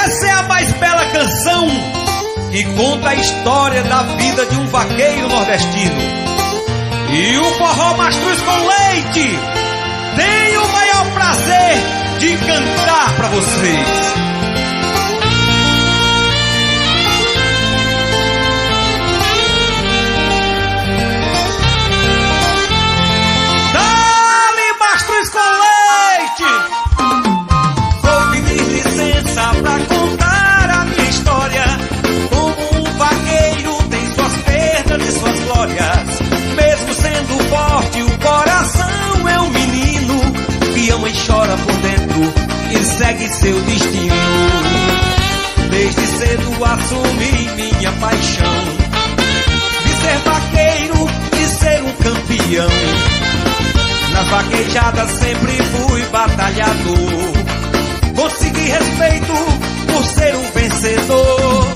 Essa é a mais bela canção que conta a história da vida de um vaqueiro nordestino. E o Forró Mastruz com Leite tem o maior prazer de cantar pra vocês. Dá-lhe Mastruz com Leite! Vou pedir licença pra contar a minha história. Como um vaqueiro tem suas perdas e suas glórias. Mesmo sendo forte, o coração é um menino que ama e chora por dentro e segue seu destino. Desde cedo assumi minha paixão de ser vaqueiro e ser um campeão. Nas vaquejadas sempre fui batalhador. Consegui respeito por ser um vencedor.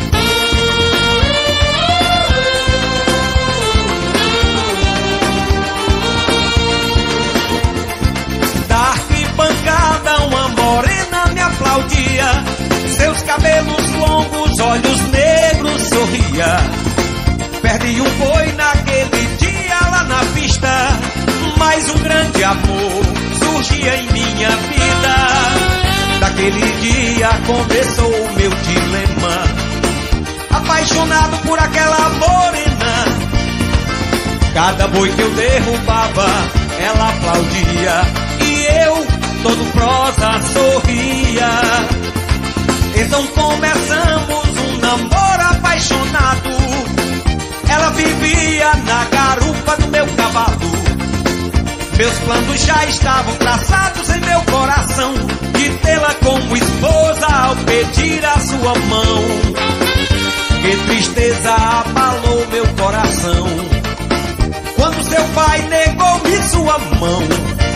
Da arquibancada uma morena me aplaudia. Seus cabelos longos, olhos negros, sorria. Perdi um boi naquele dia lá na pista, mas um grande amor surgia em minha vida. Daquele dia começou o meu dilema, apaixonado por aquela morena. Cada boi que eu derrubava, ela aplaudia e eu, todo prosa, sorria. Então começamos um namoro apaixonado. Ela vivia na garupa do meu cavalo. Meus planos já estavam traçados em meu coração, de tê-la como esposa ao pedir a sua mão. Que tristeza abalou meu coração quando seu pai negou-me sua mão.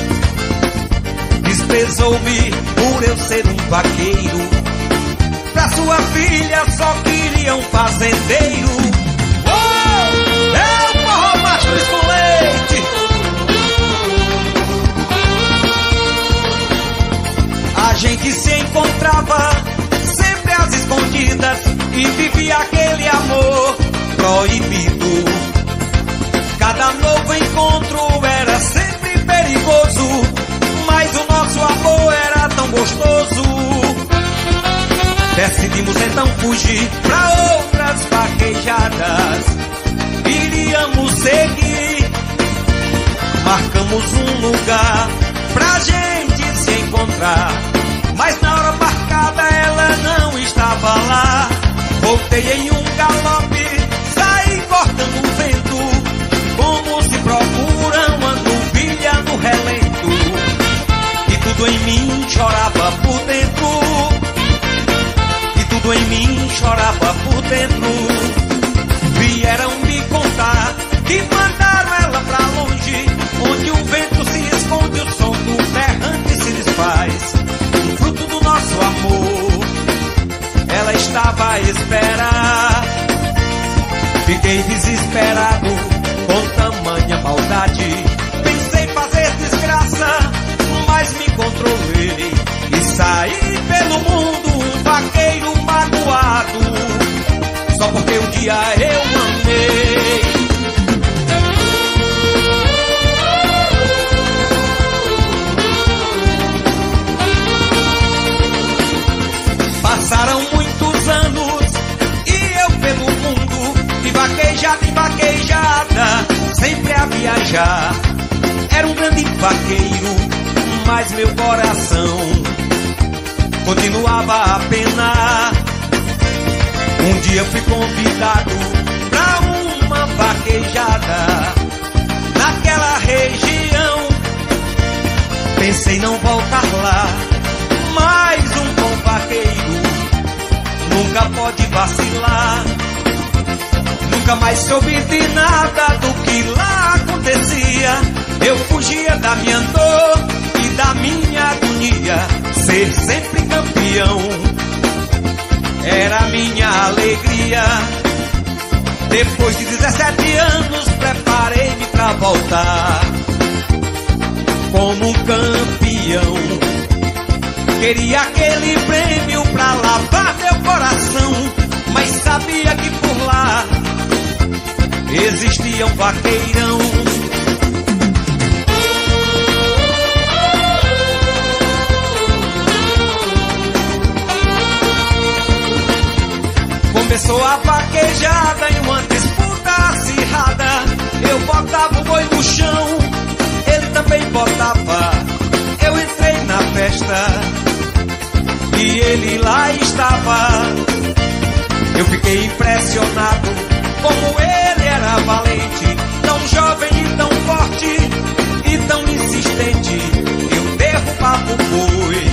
Desprezou-me por eu ser um vaqueiro. Pra sua filha só queria um fazendeiro. Oh, é o Forró Mastruz com Leite. A gente se encontrava sempre às escondidas e vivia aquele amor proibido. Cada novo encontro era sempre perigoso, mas o nosso amor era tão gostoso. Decidimos então fugir pra outras vaquejadas. Iríamos seguir. Marcamos um lugar pra gente se encontrar, mas na hora marcada ela não estava lá. Voltei em um galope, saí cortando o vento, como se procura uma novilha no relento. E tudo em mim chorava por dentro. Tudo em mim chorava por dentro. Vieram me contar que mandaram ela pra longe, onde o vento se esconde, o som do berrante se desfaz. O fruto do nosso amor ela estava a esperar. Fiquei desesperado com tamanha maldade. Pensei fazer desgraça, mas me controlei e saí pelo mundo um vaqueiro magoado, só porque um dia eu amei. Passaram muitos anos e eu pelo mundo, de vaquejada em vaquejada, sempre a viajar. Era um grande vaqueiro, mas meu coração continuava a penar. Um dia fui convidado pra uma vaquejada naquela região. Pensei não voltar lá, mas um bom vaqueiro nunca pode vacilar. Nunca mais soube de nada do que lá acontecia. Eu fugia da minha dor e da minha agonia. Ser sempre campeão era minha alegria. Depois de 17 anos preparei-me pra voltar como um campeão. Queria aquele prêmio pra lavar meu coração, mas sabia que por lá existia um vaqueirão. Começou a vaquejada em uma disputa acirrada. Eu botava o boi no chão, ele também botava. Eu entrei na festa e ele lá estava. Eu fiquei impressionado como ele era valente, tão jovem e tão forte e tão insistente. Eu derrubava o boi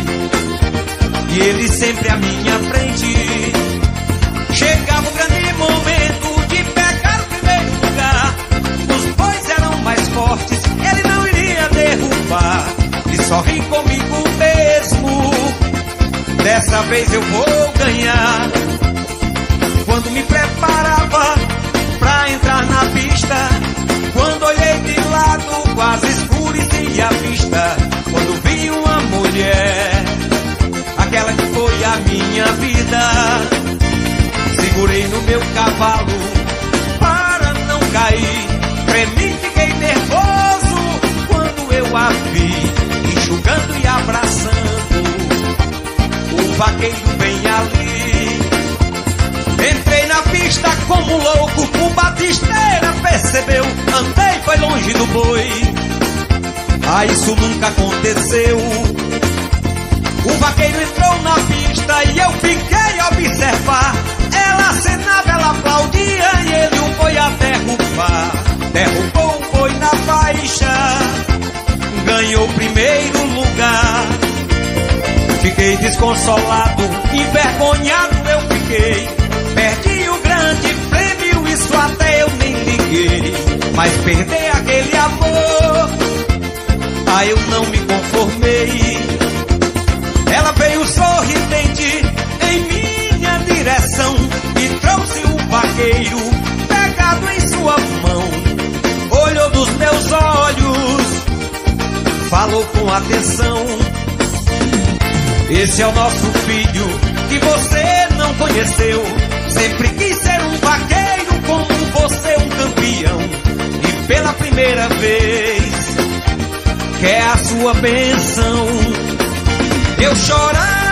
e ele sempre à minha frente. Chegava o grande momento de pegar o primeiro lugar. Os bois eram mais fortes, ele não iria derrubar. E sorri comigo mesmo, dessa vez eu vou ganhar. Quando me preparava pra entrar na pista, quando olhei de lado quase escureci a vista. Quando vi uma mulher, aquela que foi a minha vida, segurei no meu cavalo para não cair. Tremi, fiquei nervoso quando eu a vi, enxugando e abraçando. O vaqueiro vem ali. Entrei na pista como louco, o batisteira percebeu. Andei, foi longe do boi. Ah, isso nunca aconteceu. O vaqueiro entrou na pista e eu fiquei a observar. Ela acenava, ela aplaudia e ele o foi a derrubar. Derrubou o boi na faixa, ganhou o primeiro lugar. Fiquei desconsolado, envergonhado eu fiquei. Perdi o grande prêmio, isso até eu nem liguei. Mas perder aquele amor, ah, eu não me conformei. Ela veio sorridente em minha direção e trouxe o vaqueiro pegado em sua mão. Olhou nos meus olhos, falou com atenção. Esse é o nosso filho que você não conheceu. Sempre quis ser um vaqueiro como você, um campeão. E pela primeira vez quer a sua bênção. Eu chorava